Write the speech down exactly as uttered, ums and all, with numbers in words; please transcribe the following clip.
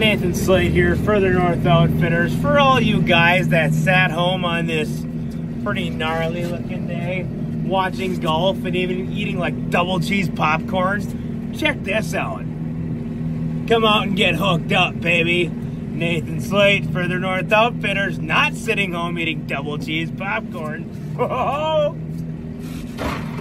Nathan Sleight here, Further North Outfitters. For all you guys that sat home on this pretty gnarly looking day, watching golf and even eating like double cheese popcorns, check this out. Come out and get hooked up, baby. Nathan Sleight, Further North Outfitters, not sitting home eating double cheese popcorn. Oh!